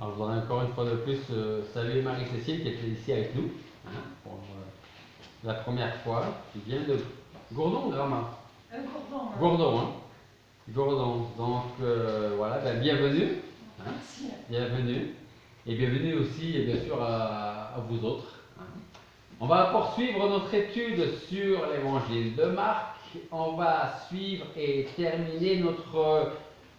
Alors, je voudrais encore une fois de plus saluer Marie-Cécile qui était ici avec nous pour la première fois, qui vient de Gourdon, Grama. Gourdon. Gourdon, hein. Gourdon. Donc voilà, ben, bienvenue. Merci. Bienvenue. Et bienvenue aussi, et bien sûr, à vous autres. On va poursuivre notre étude sur l'évangile de Marc. On va suivre et terminer notre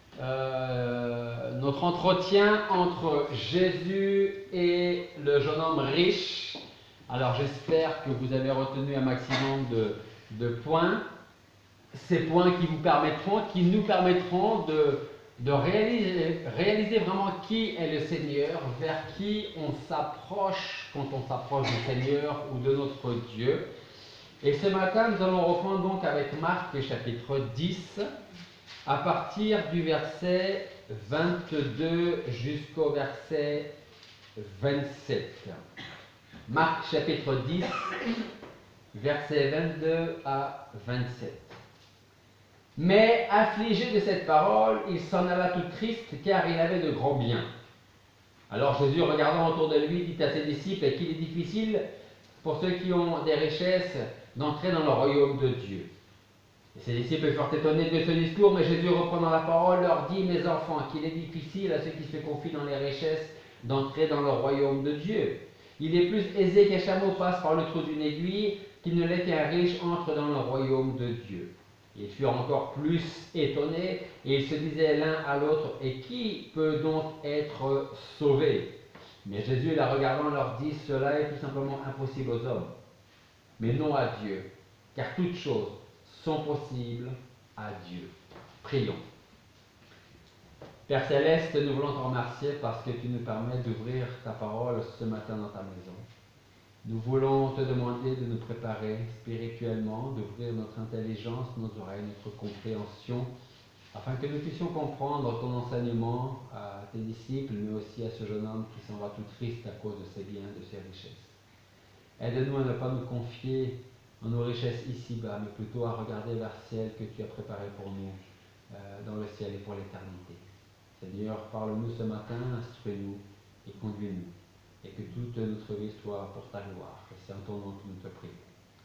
entretien entre Jésus et le jeune homme riche. Alors j'espère que vous avez retenu un maximum de points. Ces points qui nous permettront de réaliser vraiment qui est le Seigneur, vers qui on s'approche quand on s'approche du Seigneur ou de notre Dieu. Et ce matin, nous allons reprendre donc avec Marc, chapitre 10, à partir du verset 22 jusqu'au verset 27. Marc, chapitre 10, versets 22 à 27. Mais affligé de cette parole, il s'en alla tout triste, car il avait de grands biens. Alors Jésus, regardant autour de lui, dit à ses disciples qu'il est difficile pour ceux qui ont des richesses d'entrer dans le royaume de Dieu. Et ses disciples furent étonnés de ce discours, mais Jésus, reprenant la parole, leur dit: Mes enfants, qu'il est difficile à ceux qui se confient dans les richesses d'entrer dans le royaume de Dieu. Il est plus aisé qu'un chameau passe par le trou d'une aiguille qu'il ne l'est qu'un riche entre dans le royaume de Dieu. Ils furent encore plus étonnés, et ils se disaient l'un à l'autre: Et qui peut donc être sauvé? Mais Jésus, la regardant, leur dit: Cela est tout simplement impossible aux hommes, mais non à Dieu, car toutes choses sont possibles à Dieu. Prions. Père Céleste, nous voulons te remercier parce que tu nous permets d'ouvrir ta parole ce matin dans ta maison. Nous voulons te demander de nous préparer spirituellement, d'ouvrir notre intelligence, nos oreilles, notre compréhension, afin que nous puissions comprendre ton enseignement à tes disciples, mais aussi à ce jeune homme qui s'en va tout triste à cause de ses biens, de ses richesses. Aide-nous à ne pas nous confier en nos richesses ici-bas, mais plutôt à regarder vers le ciel que tu as préparé pour nous, dans le ciel et pour l'éternité. Seigneur, parle-nous ce matin, instruis-nous et conduis-nous, et que toute notre vie soit pour ta gloire. Et c'est en ton nom que nous te prions.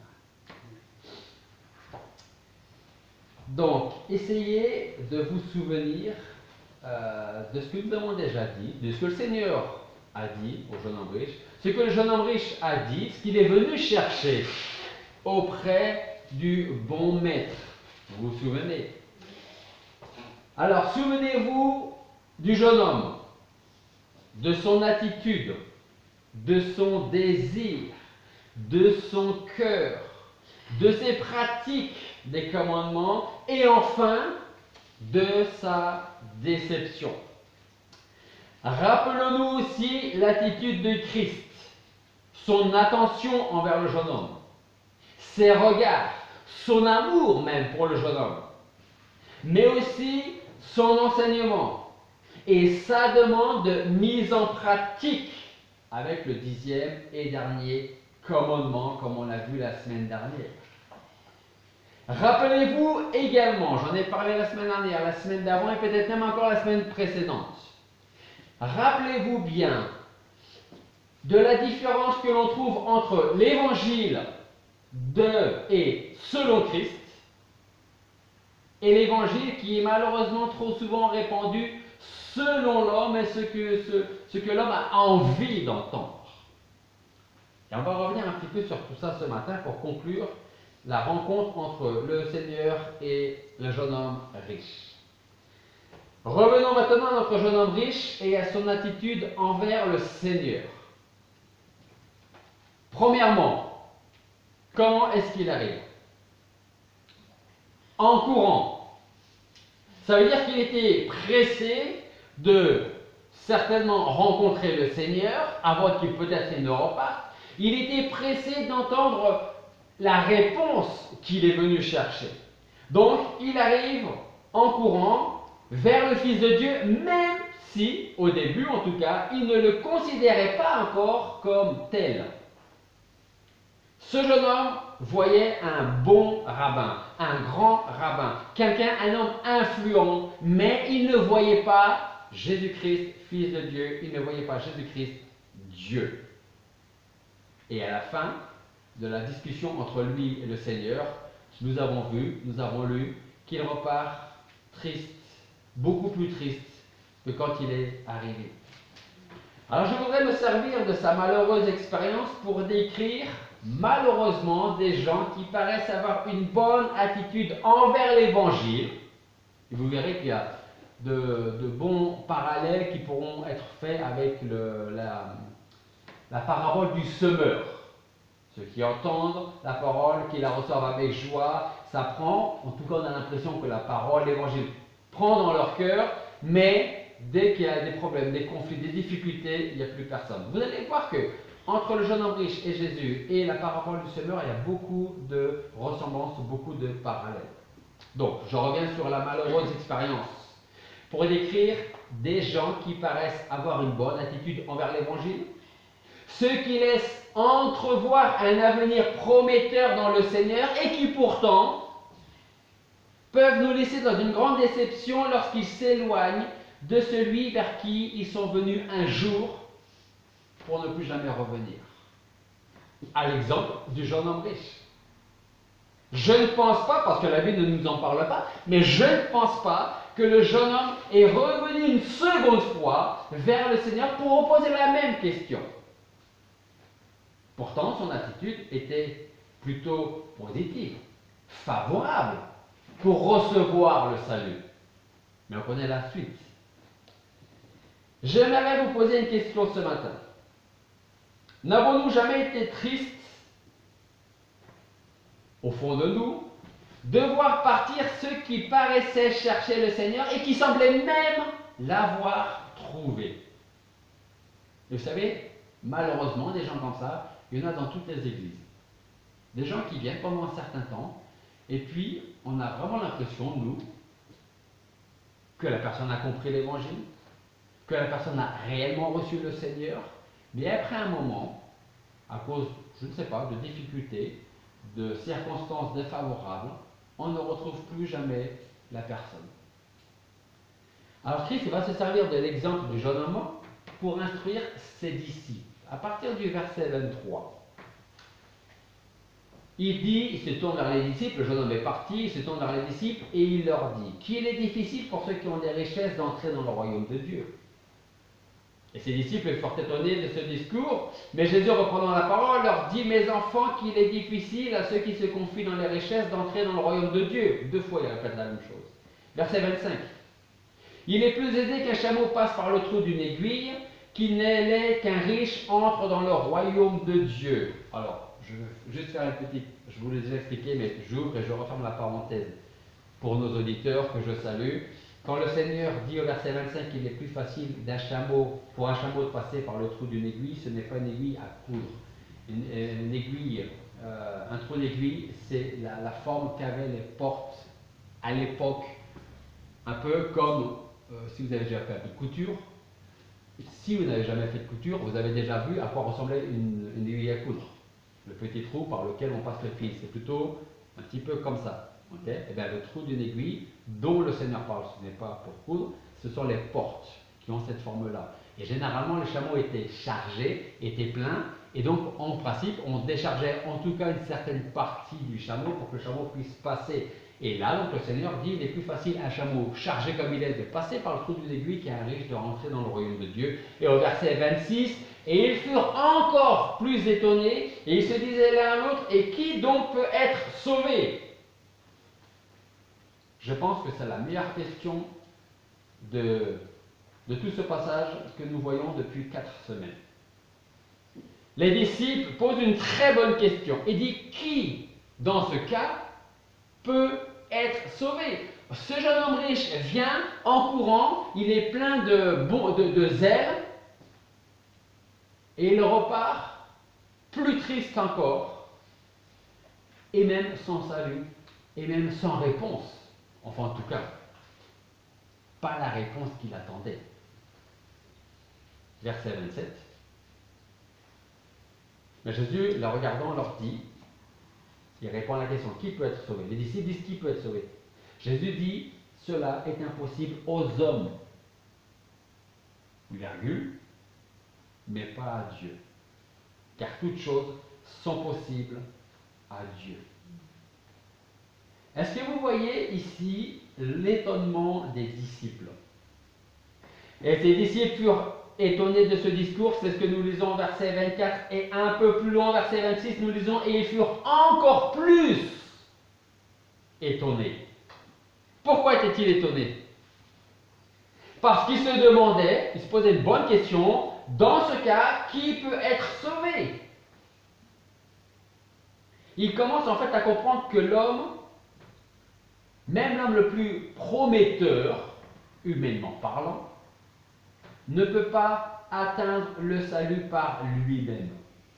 Donc, essayez de vous souvenir de ce que nous avons déjà dit, de ce que le Seigneur a dit au jeune homme riche, ce que le jeune homme riche a dit, ce qu'il est venu chercher auprès du bon maître. Vous vous souvenez? Alors, souvenez-vous du jeune homme, de son attitude, de son désir, de son cœur, de ses pratiques des commandements et enfin de sa déception. Rappelons-nous aussi l'attitude de Christ, son attention envers le jeune homme, ses regards, son amour même pour le jeune homme, mais aussi son enseignement et sa demande de mise en pratique avec le 10e et dernier commandement, comme on l'a vu la semaine dernière. Rappelez-vous également, j'en ai parlé la semaine dernière, la semaine d'avant et peut-être même encore la semaine précédente. Rappelez-vous bien de la différence que l'on trouve entre l'évangile de et selon Christ et l'évangile qui est malheureusement trop souvent répandu selon l'homme et ce que l'homme a envie d'entendre. Et on va revenir un petit peu sur tout ça ce matin pour conclure la rencontre entre le Seigneur et le jeune homme riche. Revenons maintenant à notre jeune homme riche et à son attitude envers le Seigneur. Premièrement, comment est-ce qu'il arrive? En courant. Ça veut dire qu'il était pressé de certainement rencontrer le Seigneur avant qu'il peut-être ne reparte. Il était pressé d'entendre la réponse qu'il est venu chercher. Donc, il arrive en courant vers le Fils de Dieu, même si, au début en tout cas, il ne le considérait pas encore comme tel. Ce jeune homme voyait un bon rabbin, un grand rabbin, quelqu'un, un homme influent, mais il ne voyait pas Jésus-Christ, Fils de Dieu, ils ne voyaient pas Jésus-Christ, Dieu. Et à la fin de la discussion entre lui et le Seigneur, nous avons lu qu'il repart triste, beaucoup plus triste que quand il est arrivé. Alors je voudrais me servir de sa malheureuse expérience pour décrire malheureusement des gens qui paraissent avoir une bonne attitude envers l'Évangile. Et vous verrez qu'il y a de bons parallèles qui pourront être faits avec la parabole du semeur. Ceux qui entendent la parole, qui la reçoivent avec joie, ça prend, en tout cas on a l'impression que la parole, l'évangile prend dans leur cœur, mais dès qu'il y a des problèmes, des conflits, des difficultés, il n'y a plus personne. Vous allez voir que entre le jeune homme riche et Jésus et la parabole du semeur, il y a beaucoup de ressemblances, beaucoup de parallèles. Donc, je reviens sur la malheureuse expérience pour décrire des gens qui paraissent avoir une bonne attitude envers l'évangile, ceux qui laissent entrevoir un avenir prometteur dans le Seigneur et qui pourtant peuvent nous laisser dans une grande déception lorsqu'ils s'éloignent de celui vers qui ils sont venus un jour pour ne plus jamais revenir. À l'exemple du jeune homme riche. Je ne pense pas, parce que la Bible ne nous en parle pas, mais je ne pense pas que le jeune homme est revenu une seconde fois vers le Seigneur pour poser la même question. Pourtant, son attitude était plutôt positive, favorable pour recevoir le salut. Mais on connaît la suite. J'aimerais vous poser une question ce matin. N'avons-nous jamais été tristes, au fond de nous, de voir partir ceux qui paraissaient chercher le Seigneur et qui semblaient même l'avoir trouvé? Et vous savez, malheureusement, des gens comme ça, il y en a dans toutes les églises. Des gens qui viennent pendant un certain temps, et puis on a vraiment l'impression, nous, que la personne a compris l'évangile, que la personne a réellement reçu le Seigneur, mais après un moment, à cause, je ne sais pas, de difficultés, de circonstances défavorables, on ne retrouve plus jamais la personne. Alors Christ va se servir de l'exemple du jeune homme pour instruire ses disciples. À partir du verset 23, il se tourne vers les disciples, le jeune homme est parti, il se tourne vers les disciples et il leur dit qu'il est difficile pour ceux qui ont des richesses d'entrer dans le royaume de Dieu. Et ses disciples sont fort étonnés de ce discours, mais Jésus, reprenant la parole, leur dit: mes enfants, qu'il est difficile à ceux qui se confient dans les richesses d'entrer dans le royaume de Dieu. 2 fois il répète la même chose. Verset 25. Il est plus aisé qu'un chameau passe par le trou d'une aiguille qu'il n'est laid qu'un riche entre dans le royaume de Dieu. Alors, je vais juste faire une petite, je vous l'ai déjà expliqué, mais j'ouvre et je referme la parenthèse pour nos auditeurs que je salue. Quand le Seigneur dit au verset 25 qu'il est plus facile pour un chameau de passer par le trou d'une aiguille, ce n'est pas une aiguille à coudre. Une aiguille, un trou d'aiguille, c'est la forme qu'avaient les portes à l'époque, un peu comme si vous avez déjà fait un peu de couture. Si vous n'avez jamais fait de couture, vous avez déjà vu à quoi ressemblait une aiguille à coudre. Le petit trou par lequel on passe le fil, c'est plutôt un petit peu comme ça. Okay? Et bien, le trou d'une aiguille dont le Seigneur parle, ce n'est pas pour coudre, ce sont les portes qui ont cette forme-là. Et généralement, les chameaux étaient chargés, étaient pleins, et donc en principe, on déchargeait en tout cas une certaine partie du chameau pour que le chameau puisse passer. Et là, donc le Seigneur dit, il est plus facile à un chameau chargé comme il est de passer par le trou d'une aiguille qu'à un riche de rentrer dans le royaume de Dieu. Et au verset 26, et ils furent encore plus étonnés, et ils se disaient l'un à l'autre, et qui donc peut être sauvé? Je pense que c'est la meilleure question de tout ce passage que nous voyons depuis 4 semaines. Les disciples posent une très bonne question et disent qui, dans ce cas, peut être sauvé? Ce jeune homme riche vient en courant, il est plein de zèle et il repart plus triste encore, et même sans salut, et même sans réponse. Enfin, en tout cas, pas la réponse qu'il attendait. Verset 27. Mais Jésus, le regardant, leur dit, il répond à la question, qui peut être sauvé? Les disciples disent, qui peut être sauvé? Jésus dit, cela est impossible aux hommes. virgule, mais pas à Dieu. Car toutes choses sont possibles à Dieu. Est-ce que vous voyez ici l'étonnement des disciples? Et ces disciples furent étonnés de ce discours, c'est ce que nous lisons au verset 24, et un peu plus loin, verset 26, nous lisons, et ils furent encore plus étonnés. Pourquoi étaient-ils étonnés? Parce qu'ils se demandaient, ils se posaient une bonne question, dans ce cas, qui peut être sauvé? Ils commencent en fait à comprendre que l'homme, même l'homme le plus prometteur, humainement parlant, ne peut pas atteindre le salut par lui-même.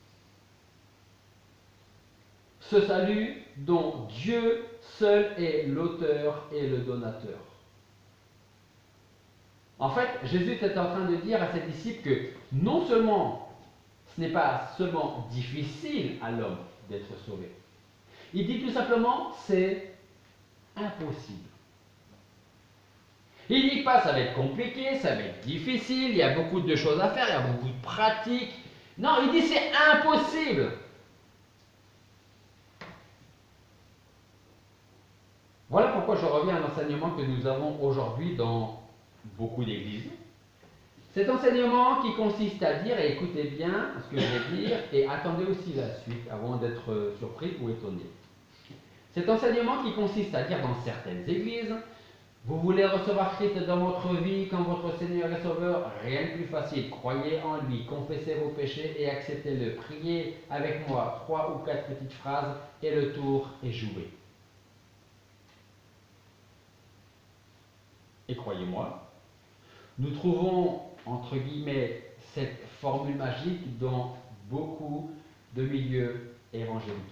Ce salut dont Dieu seul est l'auteur et le donateur. En fait, Jésus était en train de dire à ses disciples que non seulement ce n'est pas seulement difficile à l'homme d'être sauvé, il dit tout simplement c'est impossible. Il ne dit pas ça va être compliqué, ça va être difficile, il y a beaucoup de choses à faire, il y a beaucoup de pratiques. Non, il dit c'est impossible. Voilà pourquoi je reviens à l'enseignement que nous avons aujourd'hui dans beaucoup d'églises. Cet enseignement qui consiste à dire, et écoutez bien ce que je vais dire, et attendez aussi la suite avant d'être surpris ou étonné. Cet enseignement qui consiste à dire dans certaines églises, vous voulez recevoir Christ dans votre vie comme votre Seigneur et Sauveur, rien de plus facile. Croyez en lui, confessez vos péchés et acceptez-le. Priez avec moi 3 ou 4 petites phrases et le tour est joué. Et croyez-moi, nous trouvons, entre guillemets, cette formule magique dans beaucoup de milieux évangéliques.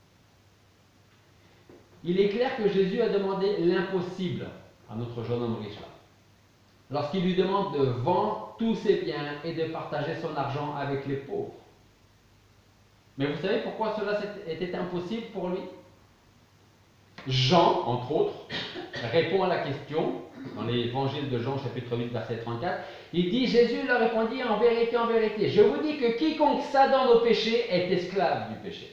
Il est clair que Jésus a demandé l'impossible à notre jeune homme riche là, lorsqu'il lui demande de vendre tous ses biens et de partager son argent avec les pauvres. Mais vous savez pourquoi cela était impossible pour lui? Jean, entre autres, répond à la question dans l'évangile de Jean, chapitre 8, verset 34. Il dit, Jésus leur répondit, en vérité, je vous dis que quiconque s'adonne au péché est esclave du péché.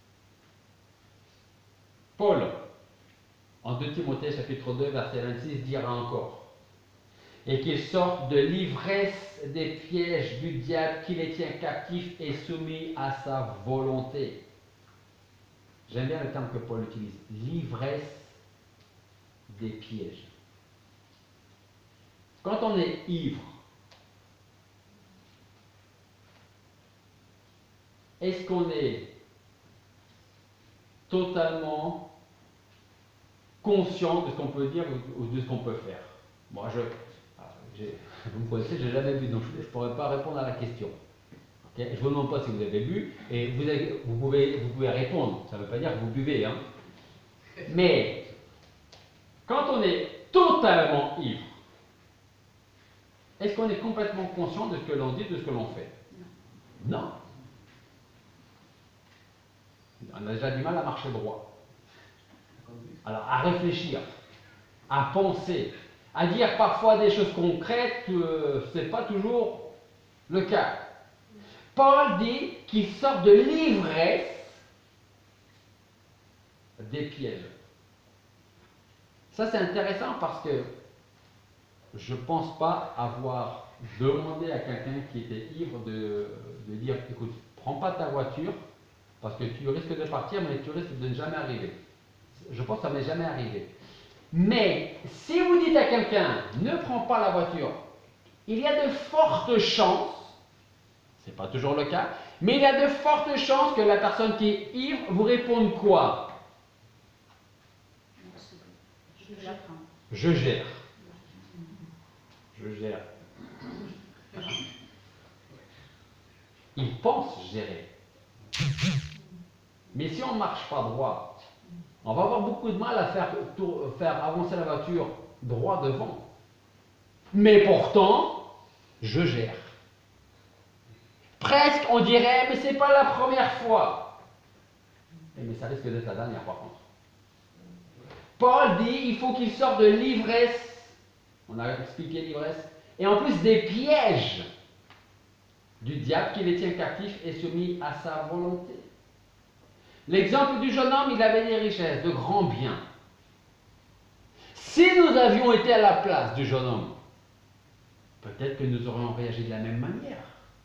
Paul, en 2 Timothée, chapitre 2, verset 26, dira encore, et qu'ils sortent de l'ivresse des pièges du diable qui les tient captifs et soumis à sa volonté. J'aime bien le terme que Paul utilise, l'ivresse des pièges. Quand on est ivre, est-ce qu'on est totalement conscient de ce qu'on peut dire ou de ce qu'on peut faire? Moi, vous me connaissez, je n'ai jamais bu, donc je ne pourrais pas répondre à la question. Okay? Je ne vous demande pas si vous avez bu, et vous pouvez répondre. Ça ne veut pas dire que vous buvez. Hein? Mais, quand on est totalement ivre, est-ce qu'on est complètement conscient de ce que l'on dit, de ce que l'on fait? Non. On a déjà du mal à marcher droit. Alors, à réfléchir, à penser, à dire parfois des choses concrètes, ce n'est pas toujours le cas. Paul dit qu'il sort de l'ivresse des pièges. Ça, c'est intéressant parce que je ne pense pas avoir demandé à quelqu'un qui était ivre de dire, écoute, prends pas ta voiture parce que tu risques de partir, mais tu risques de ne jamais arriver. Je pense que ça ne m'est jamais arrivé. Mais si vous dites à quelqu'un, ne prends pas la voiture, il y a de fortes chances, ce n'est pas toujours le cas, mais il y a de fortes chances que la personne qui est ivre vous réponde quoi? Je gère. Je gère. Il pense gérer. Mais si on ne marche pas droit, on va avoir beaucoup de mal à faire avancer la voiture droit devant. Mais pourtant, je gère. Presque, on dirait, mais ce n'est pas la première fois. Mais ça risque d'être la dernière par contre. Paul dit, il faut qu'il sorte de l'ivresse. On a expliqué l'ivresse. et en plus des pièges du diable qui les tient captifs et soumis à sa volonté. L'exemple du jeune homme, il avait des richesses, de grands biens. Si nous avions été à la place du jeune homme, peut-être que nous aurions réagi de la même manière.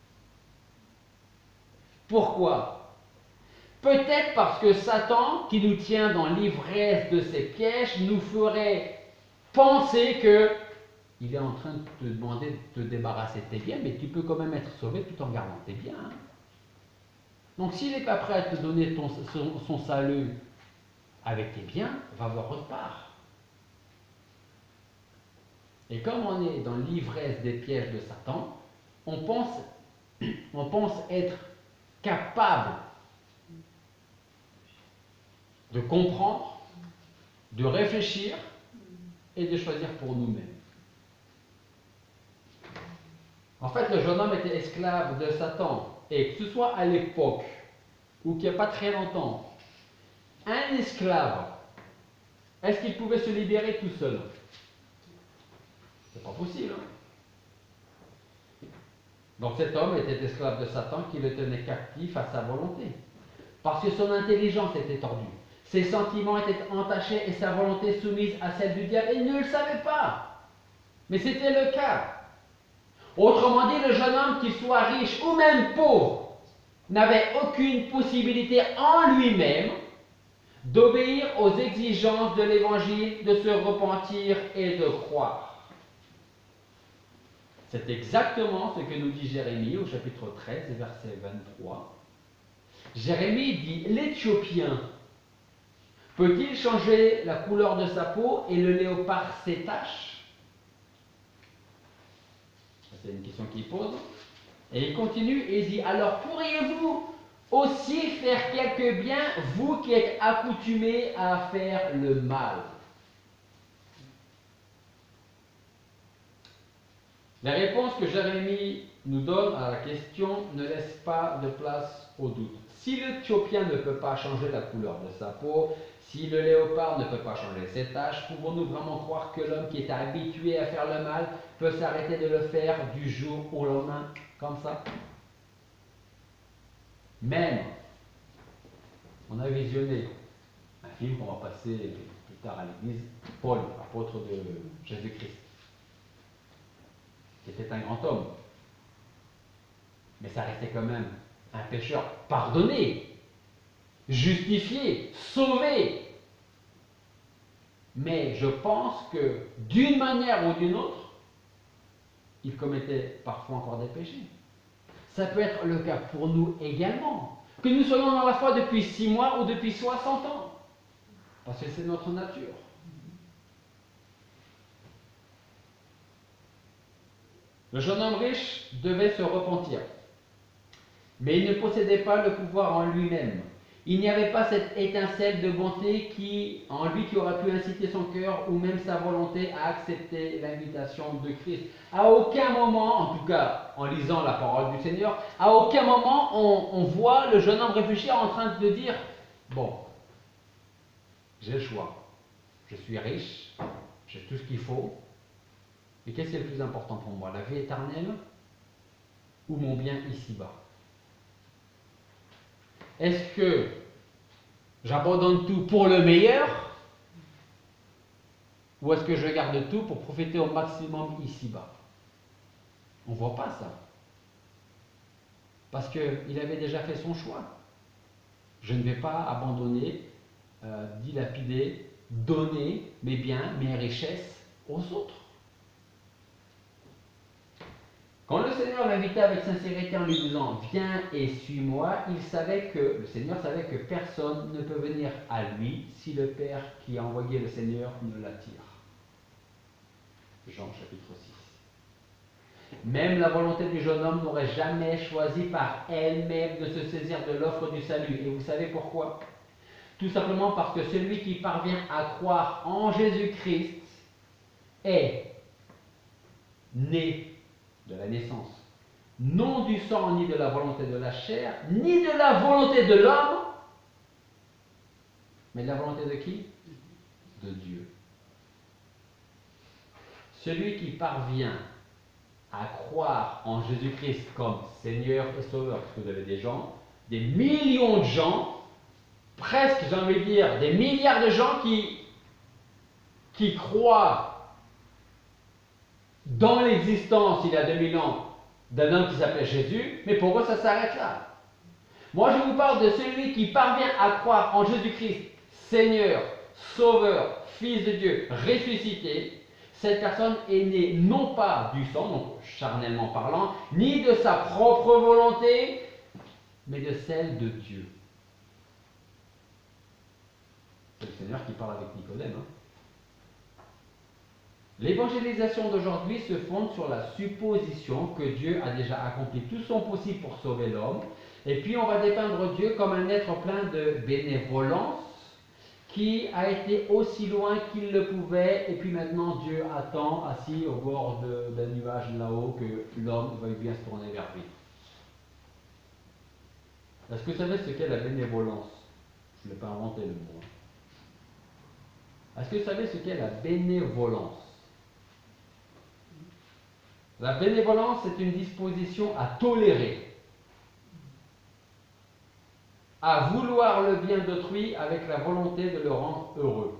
Pourquoi? Peut-être parce que Satan, qui nous tient dans l'ivresse de ses pièges, nous ferait penser que il est en train de te demander de te débarrasser de tes biens, mais tu peux quand même être sauvé tout en gardant tes biens. Hein. Donc s'il n'est pas prêt à te donner son salut avec tes biens, va voir autre part. Et comme on est dans l'ivresse des pièges de Satan, on pense être capable de comprendre, de réfléchir et de choisir pour nous-mêmes. En fait, le jeune homme était esclave de Satan. Et que ce soit à l'époque ou qu'il n'y a pas très longtemps, un esclave, est-ce qu'il pouvait se libérer tout seul? C'est pas possible. Hein? Donc cet homme était esclave de Satan qui le tenait captif à sa volonté. Parce que son intelligence était tordue. Ses sentiments étaient entachés et sa volonté soumise à celle du diable. Et il ne le savait pas. Mais c'était le cas. Autrement dit, le jeune homme, qu'il soit riche ou même pauvre, n'avait aucune possibilité en lui-même d'obéir aux exigences de l'Évangile, de se repentir et de croire. C'est exactement ce que nous dit Jérémie au chapitre 13, verset 23. Jérémie dit, l'Éthiopien peut-il changer la couleur de sa peau et le léopard ses taches? C'est une question qu'il pose. Et il continue et il dit, alors pourriez-vous aussi faire quelque bien, vous qui êtes accoutumés à faire le mal? La réponse que Jérémie nous donne à la question ne laisse pas de place au doute. Si l'Éthiopien ne peut pas changer la couleur de sa peau, si le léopard ne peut pas changer ses taches, pouvons-nous vraiment croire que l'homme qui est habitué à faire le mal peut s'arrêter de le faire du jour au lendemain, comme ça? Même, on a visionné un film qu'on va passer plus tard à l'église, Paul, apôtre de Jésus-Christ, qui était un grand homme. Mais ça restait quand même un pécheur pardonné, justifié, sauvé. Mais je pense que d'une manière ou d'une autre, il commettait parfois encore des péchés. Ça peut être le cas pour nous également. Que nous soyons dans la foi depuis 6 mois ou depuis 60 ans. Parce que c'est notre nature. Le jeune homme riche devait se repentir. Mais il ne possédait pas le pouvoir en lui-même. Il n'y avait pas cette étincelle de bonté en lui qui aurait pu inciter son cœur ou même sa volonté à accepter l'invitation de Christ. À aucun moment, en tout cas en lisant la parole du Seigneur, à aucun moment on voit le jeune homme réfléchir en train de dire, bon, j'ai le choix, je suis riche, j'ai tout ce qu'il faut, mais qu'est-ce qui est le plus important pour moi, la vie éternelle ou mon bien ici-bas? Est-ce que j'abandonne tout pour le meilleur ou est-ce que je garde tout pour profiter au maximum ici-bas? On ne voit pas ça. Parce qu'il avait déjà fait son choix. Je ne vais pas abandonner, dilapider, donner mes biens, mes richesses aux autres. Quand le Seigneur l'invitait avec sincérité en lui disant « Viens et suis-moi », le Seigneur savait que personne ne peut venir à lui si le Père qui a envoyé le Seigneur ne l'attire. Jean chapitre 6. Même la volonté du jeune homme n'aurait jamais choisi par elle-même de se saisir de l'offre du salut. Et vous savez pourquoi? Tout simplement parce que celui qui parvient à croire en Jésus-Christ est né de la naissance, non du sang ni de la volonté de la chair, ni de la volonté de l'homme, mais de la volonté de qui? De Dieu. Celui qui parvient à croire en Jésus-Christ comme Seigneur et Sauveur, parce que vous avez des gens, des millions de gens, presque, j'ai envie de dire, des milliards de gens qui croient dans l'existence, il y a 2000 ans, d'un homme qui s'appelait Jésus, mais pour eux, ça s'arrête là. Moi, je vous parle de celui qui parvient à croire en Jésus-Christ, Seigneur, Sauveur, Fils de Dieu, ressuscité. Cette personne est née non pas du sang, donc charnellement parlant, ni de sa propre volonté, mais de celle de Dieu. C'est le Seigneur qui parle avec Nicodème. L'évangélisation d'aujourd'hui se fonde sur la supposition que Dieu a déjà accompli tout son possible pour sauver l'homme, et puis on va dépeindre Dieu comme un être plein de bénévolence qui a été aussi loin qu'il le pouvait, et puis maintenant Dieu attend assis au bord d'un nuage là-haut que l'homme veuille bien se tourner vers lui. Est-ce que vous savez ce qu'est la bénévolence? Je ne l'ai pas inventé le mot. Est-ce que vous savez ce qu'est la bénévolence? La bénévolence, c'est une disposition à tolérer, à vouloir le bien d'autrui avec la volonté de le rendre heureux.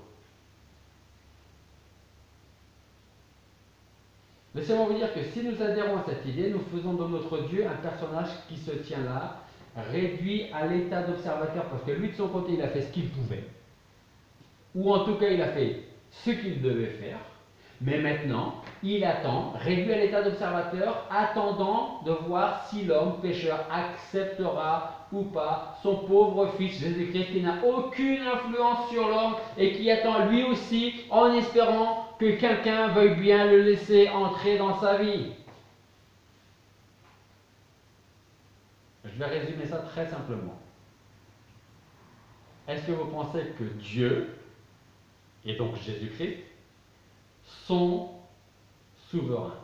Laissez-moi vous dire que si nous adhérons à cette idée, nous faisons de notre Dieu un personnage qui se tient là, réduit à l'état d'observateur, parce que lui de son côté, il a fait ce qu'il pouvait, ou en tout cas, il a fait ce qu'il devait faire, mais maintenant, il attend, réduit à l'état d'observateur, attendant de voir si l'homme pécheur acceptera ou pas son pauvre fils Jésus-Christ qui n'a aucune influence sur l'homme et qui attend lui aussi en espérant que quelqu'un veuille bien le laisser entrer dans sa vie. Je vais résumer ça très simplement. Est-ce que vous pensez que Dieu, et donc Jésus-Christ, sont souverains?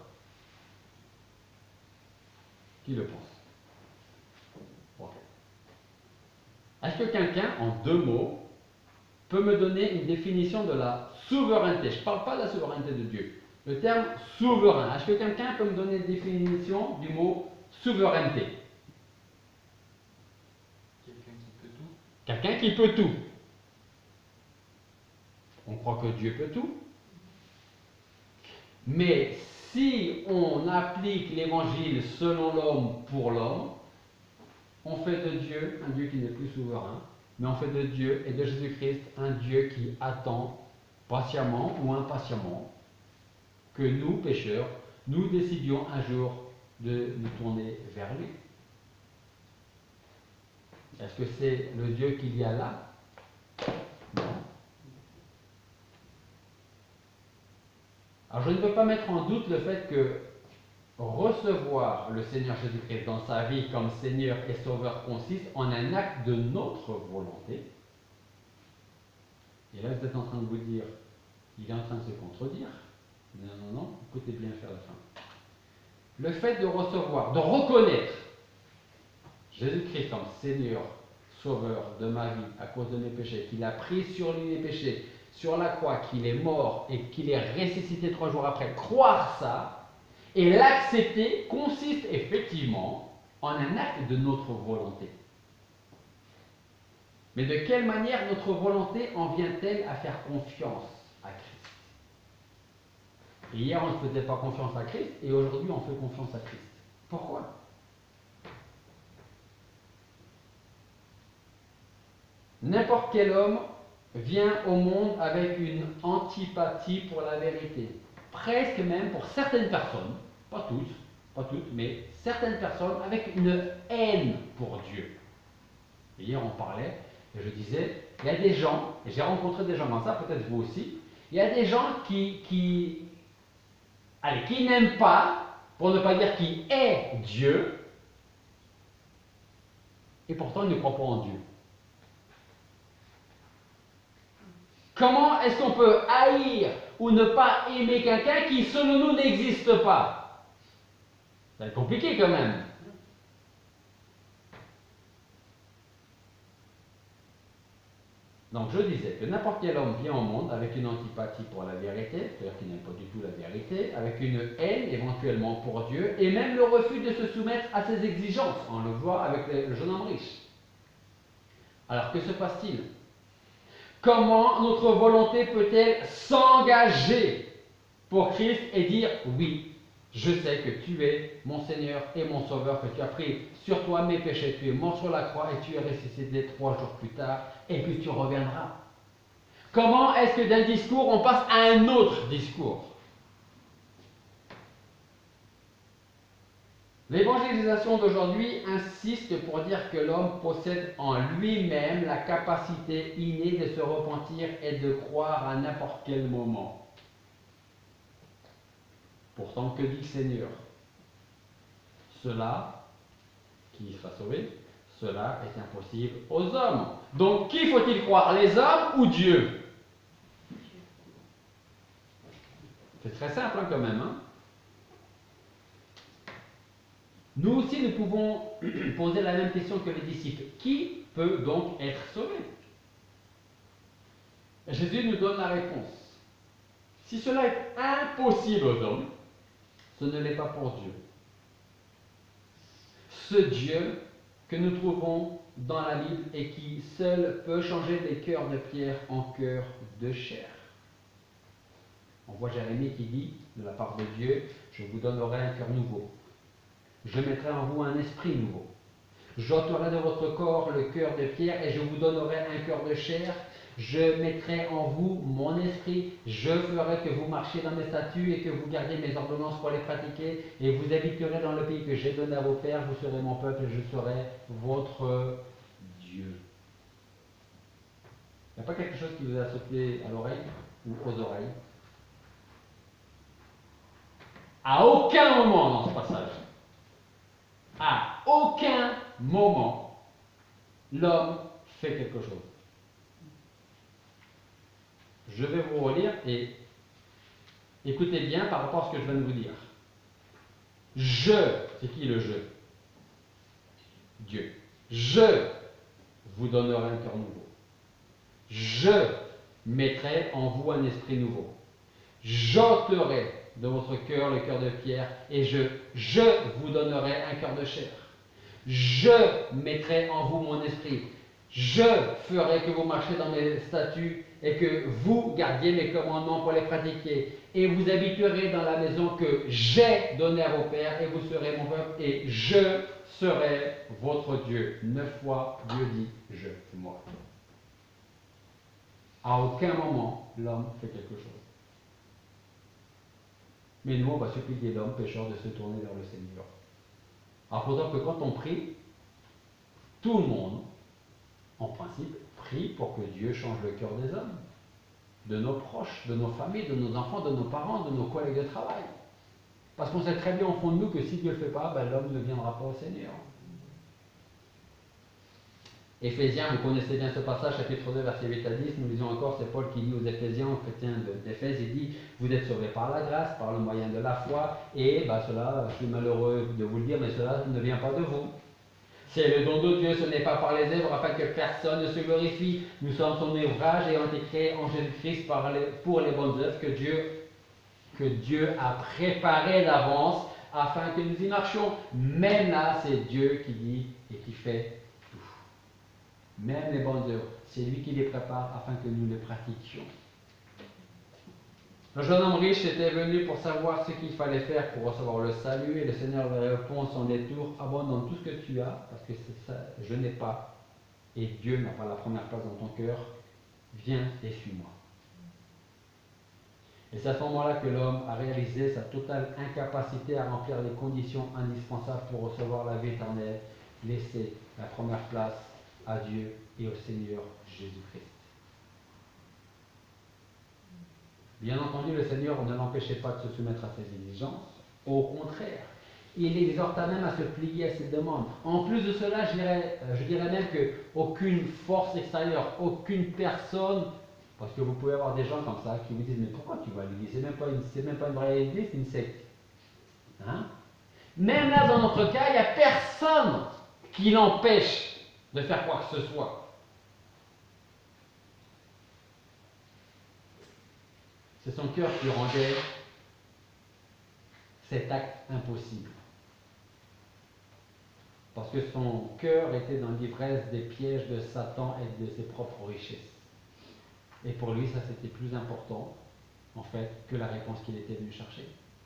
Qui le pense? Est-ce que quelqu'un, en 2 mots, peut me donner une définition de la souveraineté? Je ne parle pas de la souveraineté de Dieu. Le terme souverain. Est-ce que quelqu'un peut me donner une définition du mot souveraineté? Quelqu'un qui peut tout. Quelqu'un qui peut tout. On croit que Dieu peut tout. Mais si on applique l'évangile selon l'homme pour l'homme, on fait de Dieu un Dieu qui n'est plus souverain, mais on fait de Dieu et de Jésus-Christ un Dieu qui attend patiemment ou impatiemment que nous, pécheurs, nous décidions un jour de nous tourner vers lui. Est-ce que c'est le Dieu qu'il y a là? Non. Alors je ne peux pas mettre en doute le fait que recevoir le Seigneur Jésus-Christ dans sa vie comme Seigneur et Sauveur consiste en un acte de notre volonté. Et là, vous êtes en train de vous dire, il est en train de se contredire. Non, non, non, écoutez bien faire la fin. Le fait de recevoir, de reconnaître Jésus-Christ comme Seigneur, Sauveur de ma vie à cause de mes péchés, qu'il a pris sur lui mes péchés, sur la croix, qu'il est mort et qu'il est ressuscité 3 jours après, croire ça, et l'accepter consiste effectivement en un acte de notre volonté. Mais de quelle manière notre volonté en vient-elle à faire confiance à Christ? Et hier, on ne faisait pas confiance à Christ, et aujourd'hui, on fait confiance à Christ. Pourquoi? N'importe quel homme vient au monde avec une antipathie pour la vérité. Presque même pour certaines personnes, pas toutes, mais certaines personnes avec une haine pour Dieu. Et hier on parlait, et je disais, il y a des gens, et j'ai rencontré des gens comme ça, peut-être vous aussi, il y a des gens qui n'aiment pas, pour ne pas dire qui est Dieu, et pourtant ils ne croient pas en Dieu. Comment est-ce qu'on peut haïr ou ne pas aimer quelqu'un qui, selon nous, n'existe pas? Ça va être compliqué quand même. Donc je disais que n'importe quel homme vient au monde avec une antipathie pour la vérité, c'est-à-dire qu'il n'aime pas du tout la vérité, avec une haine éventuellement pour Dieu, et même le refus de se soumettre à ses exigences. On le voit avec le jeune homme riche. Alors que se passe-t-il? Comment notre volonté peut-elle s'engager pour Christ et dire oui, je sais que tu es mon Seigneur et mon Sauveur, que tu as pris sur toi mes péchés, tu es mort sur la croix et tu es ressuscité 3 jours plus tard et que tu reviendras. Comment est-ce que d'un discours on passe à un autre discours? L'évangélisation d'aujourd'hui insiste pour dire que l'homme possède en lui-même la capacité innée de se repentir et de croire à n'importe quel moment. Pourtant, que dit le Seigneur? Cela, qui sera sauvé, cela est impossible aux hommes. Donc, qui faut-il croire, les hommes ou Dieu? C'est très simple hein, quand même. Hein? Nous aussi, nous pouvons poser la même question que les disciples. Qui peut donc être sauvé? Jésus nous donne la réponse. Si cela est impossible aux hommes, ce ne l'est pas pour Dieu. Ce Dieu que nous trouvons dans la Bible et qui seul peut changer des cœurs de pierre en cœurs de chair. On voit Jérémie qui dit, de la part de Dieu, je vous donnerai un cœur nouveau. Je mettrai en vous un esprit nouveau. J'ôterai de votre corps le cœur de pierre et je vous donnerai un cœur de chair. Je mettrai en vous mon esprit. Je ferai que vous marchiez dans mes statuts et que vous gardiez mes ordonnances pour les pratiquer. Et vous habiterez dans le pays que j'ai donné à vos pères. Vous serez mon peuple et je serai votre Dieu. Il n'y a pas quelque chose qui vous a sauté à l'oreille ou aux oreilles? À aucun moment dans ce passage, à aucun moment, l'homme fait quelque chose. Je vais vous relire et écoutez bien par rapport à ce que je viens de vous dire. Je, c'est qui le je? Dieu. Je vous donnerai un cœur nouveau. Je mettrai en vous un esprit nouveau. J'ôterai de votre cœur le cœur de pierre et je vous donnerai un cœur de chair. Je mettrai en vous mon esprit. Je ferai que vous marchiez dans mes statuts et que vous gardiez mes commandements pour les pratiquer. Et vous habiterez dans la maison que j'ai donnée à vos pères et vous serez mon peuple et je serai votre Dieu. 9 fois Dieu dit je, c'est moi. À aucun moment l'homme fait quelque chose. Mais nous, on va supplier l'homme pécheur de se tourner vers le Seigneur. Alors, pourtant que quand on prie, tout le monde, en principe, prie pour que Dieu change le cœur des hommes, de nos proches, de nos familles, de nos enfants, de nos parents, de nos collègues de travail. Parce qu'on sait très bien au fond de nous que si Dieu ne le fait pas, ben, l'homme ne viendra pas au Seigneur. Éphésiens, vous connaissez bien ce passage, chapitre 2, verset 8 à 10, nous lisons encore, c'est Paul qui dit aux Éphésiens, aux chrétiens d'Éphèse, il dit, vous êtes sauvés par la grâce, par le moyen de la foi, et cela, je suis malheureux de vous le dire, mais cela ne vient pas de vous. C'est le don de Dieu, ce n'est pas par les œuvres, afin que personne ne se glorifie. Nous sommes son ouvrage et ont été créés en Jésus-Christ pour les bonnes œuvres que Dieu a préparées d'avance, afin que nous y marchions. Même là, c'est Dieu qui dit et qui fait. Même les bonnes œuvres, c'est lui qui les prépare afin que nous les pratiquions. Le jeune homme riche était venu pour savoir ce qu'il fallait faire pour recevoir le salut et le Seigneur lui répond sans détour, abandonne tout ce que tu as parce que c'est ça, je n'ai pas et Dieu n'a pas la première place dans ton cœur, viens et suis-moi. Et c'est à ce moment-là que l'homme a réalisé sa totale incapacité à remplir les conditions indispensables pour recevoir la vie éternelle, laisser la première place à Dieu et au Seigneur Jésus-Christ. Bien entendu, le Seigneur ne l'empêchait pas de se soumettre à ses exigences. Au contraire, il exhorta même à se plier à ses demandes. En plus de cela, je dirais même qu'aucune force extérieure, aucune personne, parce que vous pouvez avoir des gens comme ça qui vous disent mais pourquoi tu vas à l'église? C'est même pas une vraie église, c'est une secte. Hein? Même là, dans notre cas, il n'y a personne qui l'empêche de faire quoi que ce soit. C'est son cœur qui rendait cet acte impossible. Parce que son cœur était dans l'ivresse des pièges de Satan et de ses propres richesses. Et pour lui, ça c'était plus important, en fait, que la réponse qu'il était venu chercher.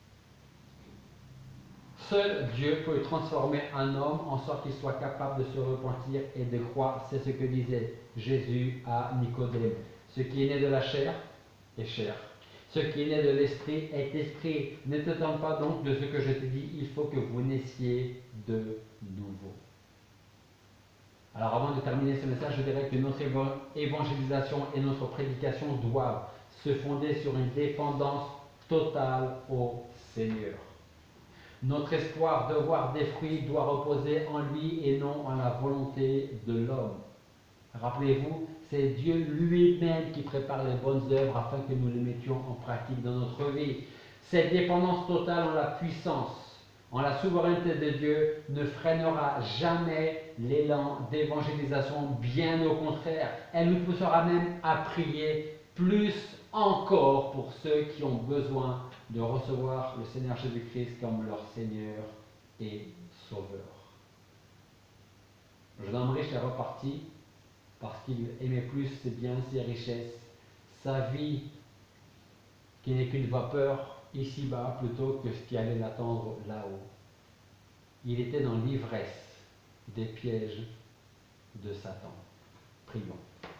Seul Dieu peut transformer un homme en sorte qu'il soit capable de se repentir et de croire. C'est ce que disait Jésus à Nicodème. Ce qui est né de la chair est chair. Ce qui est né de l'esprit est esprit. Ne t'étonne pas donc de ce que je te dis, il faut que vous naissiez de nouveau. Alors avant de terminer ce message, je dirais que notre évangélisation et notre prédication doivent se fonder sur une dépendance totale au Seigneur. Notre espoir de voir des fruits doit reposer en lui et non en la volonté de l'homme. Rappelez-vous, c'est Dieu lui-même qui prépare les bonnes œuvres afin que nous les mettions en pratique dans notre vie. Cette dépendance totale en la puissance, en la souveraineté de Dieu ne freinera jamais l'élan d'évangélisation, bien au contraire. Elle nous poussera même à prier plus encore pour ceux qui ont besoin de recevoir le Seigneur Jésus-Christ comme leur Seigneur et Sauveur. Le jeune homme riche est reparti parce qu'il aimait plus ses biens, ses richesses, sa vie qui n'est qu'une vapeur ici-bas plutôt que ce qui allait l'attendre là-haut. Il était dans l'ivresse des pièges de Satan. Prions.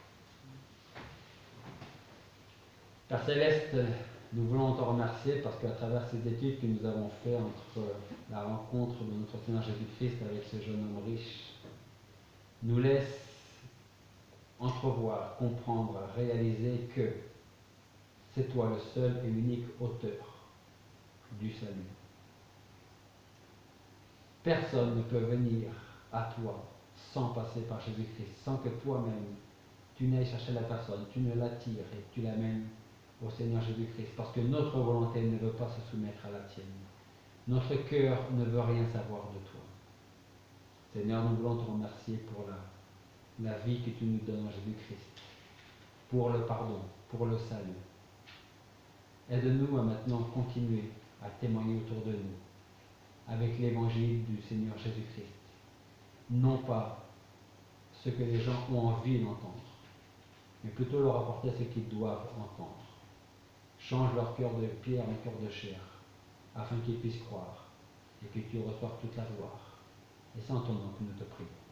Père Céleste, nous voulons te remercier parce qu'à travers ces études que nous avons faites entre la rencontre de notre Seigneur Jésus-Christ avec ce jeune homme riche, nous laisse entrevoir, comprendre, réaliser que c'est toi le seul et unique auteur du salut. Personne ne peut venir à toi sans passer par Jésus-Christ, sans que toi-même tu n'ailles chercher la personne, tu ne l'attires et tu l'amènes au Seigneur Jésus-Christ, parce que notre volonté ne veut pas se soumettre à la tienne. Notre cœur ne veut rien savoir de toi. Seigneur, nous voulons te remercier pour la vie que tu nous donnes en Jésus-Christ, pour le pardon, pour le salut. Aide-nous à maintenant continuer à témoigner autour de nous avec l'évangile du Seigneur Jésus-Christ. Non pas ce que les gens ont envie d'entendre, mais plutôt leur apporter ce qu'ils doivent entendre. Change leur cœur de pierre en cœur de chair, afin qu'ils puissent croire et que tu reçoives toute la gloire. Et c'est en ton nom que nous te prions.